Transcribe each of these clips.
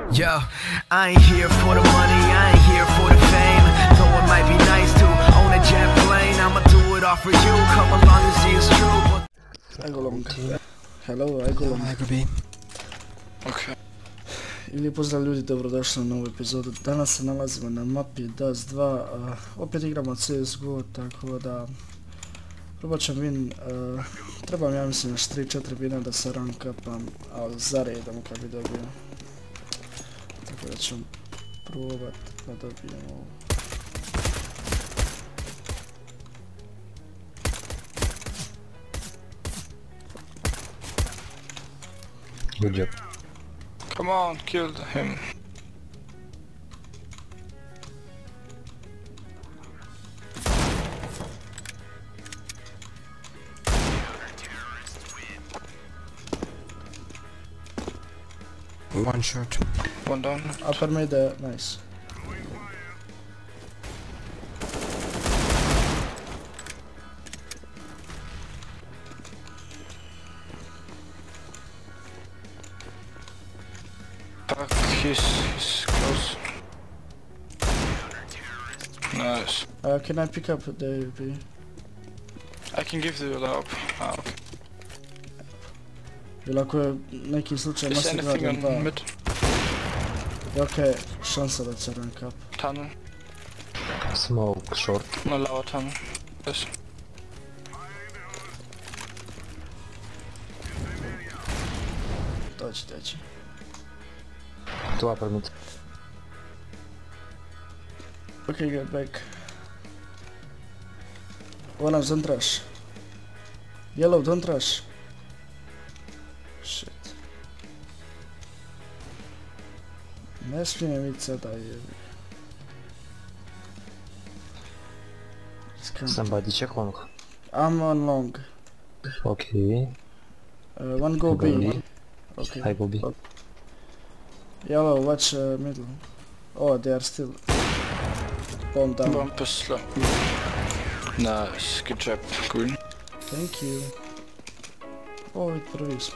Yo, I ain't here for the money, I ain't here for the fame. Though it might be nice to own a jet plane, I'ma do it all for you, come along and see it's true. I go long. Hello, I go long. I could be. Okay. I lijep pozdrav ljudi, dobrodošli na novu epizodu. Danas se nalazimo na mapi Dust 2, opet igramo CSGO, tako da probat ćem win, trebam ja mislim još 3-4 wina da se rank upam, ali za redom kad bi dobio. Tako da ću probat da dobijem ovo. Good job. Come on, kill him. One shot. One down. Upper mid, nice. Fuck, he's close. Nice. Can I pick up the AV? I can give you the help. Ah, okay. Ili ako je neki slučaj Is Master anything Guardian on 2, mid? jaka je šansa da će rank up? Tunnel. Smoke short. No lower tunnel. Yes. Doći. Two upper mid. Okay, get back. Orange, don't rush. Yellow, don't rush. Shit. Ne smijem vidjeti sada jebi. Somebody check long. I'm on long. Okay. One go B. Okay. I go B. Yellow, watch middle. Oh, they are still bomb down. Bomb is slow. Nice, good job, green. Thank you. Oh, it proves.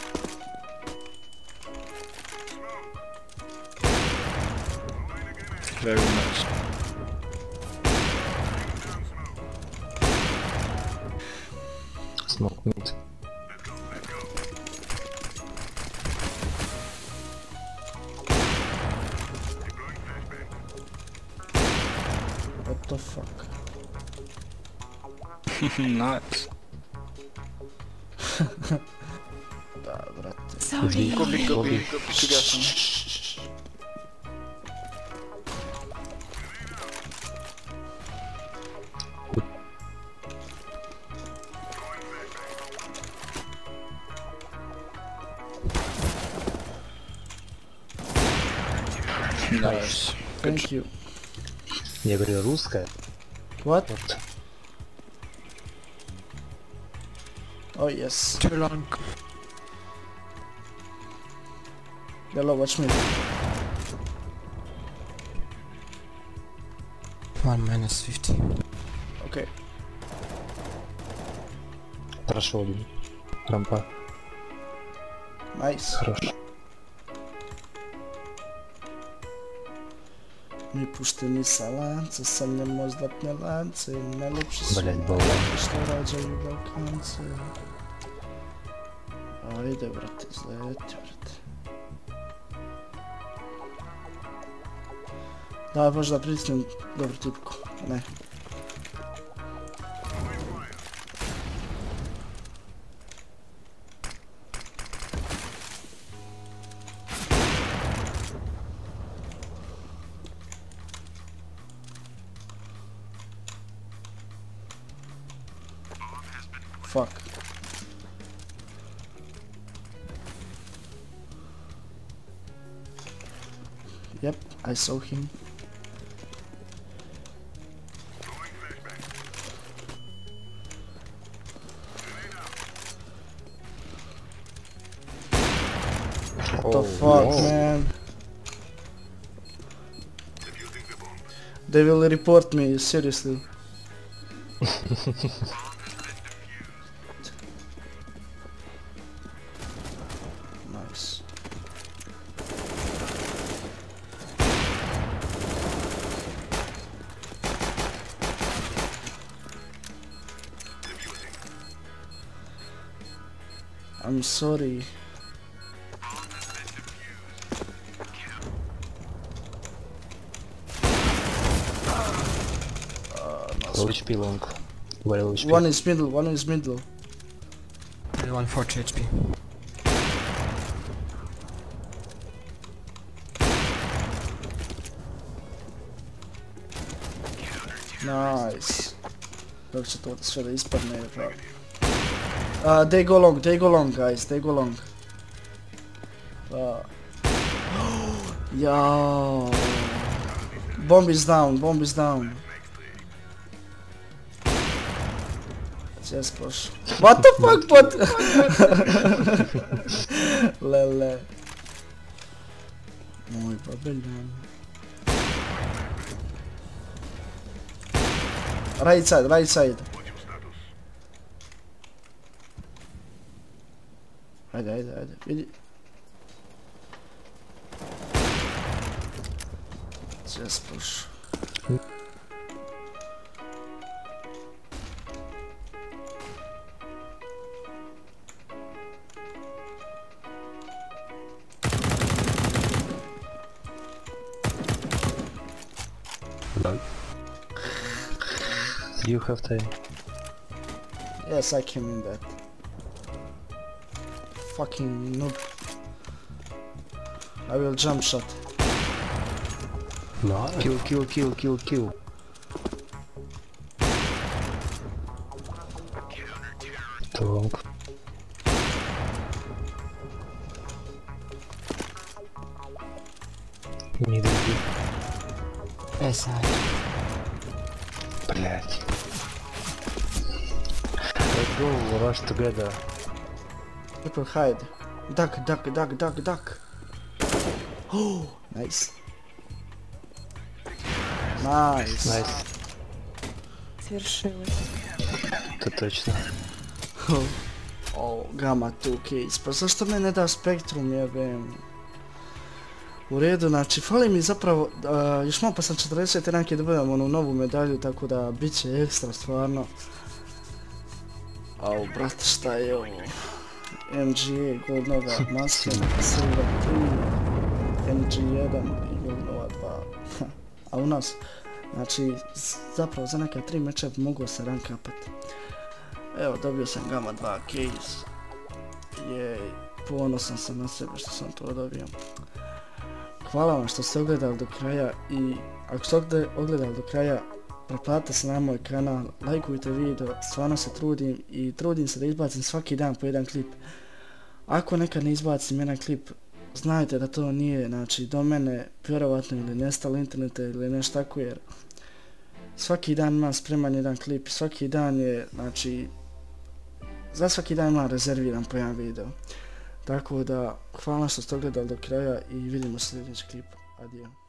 Very nice. Smoke mid. What the fuck? Nice. Da, brate. Sorry. Go big together. Nice. Thank you. Я говорю русская. What? Вот. Oh, yes. Too long. Yellow, watch me. 1-50. Okay. Прошел один. Рампа. Nice. Хорош. Mi pušteni sa lanca, sanjam mozdatne lance, najlepši su Блять, mladi Балкан. što rađaju Balkance. Ajde, brate, izleti, brate. Daj, baš da pritisnem dobru tipku. Ne. Fuck. Yep, I saw him. What the fuck, man? They will report me, seriously. Nice. I'm sorry. Low HP long. Very low HP. One is middle, one is middle. 140 HP. Nice. Dok će to sve da ispadne. They go long guys, they go long. Jao. Bomb is down. Just push. What the fuck, bot? Lele. Moj babeljan. Right side. Ajde, vidi. Just push. Low. You have time. Yes, I came in that. Fucking noob. I will jump shot. No. Kill. Too long. Не дойди. SI. Блять. Let's go, rush together. People hide. Duck. Oh, nice. Nice. Свершилось. Это точно. Oh, Gamma 2 case. Pa zašto me ne da Spektrum, jebem? U redu, znači, fali mi zapravo, još malo pa sam 40 ranke dobijam onu novu medalju, tako da bit će ekstra stvarno. Au, brate, šta je ovo? MGA, Gold Nova, Master, Silver 3, MG1 i Gold Nova 2. A u nas, znači, zapravo za neka 3 meča mogu se rank upati. Evo, dobio sam Gamma 2 case. Jej, ponosan sam na sebe što sam to dobio. Hvala vam što ste ogledali do kraja i ako ste ogledali do kraja, pretplatite se na moj kanal, lajkujte video, stvarno se trudim i trudim se da izbacim svaki dan po jedan klip. Ako nekad ne izbacim jedan klip, znajte da to nije, znači, do mene vjerovatno ili nestalo interneta ili nešto tako, jer svaki dan imam spreman jedan klip, svaki dan je, znači, za svaki dan imam rezerviran po jedan video. Tako da, hvala što ste ogledali do kraja i vidimo se u sljedećem klipu. Adio.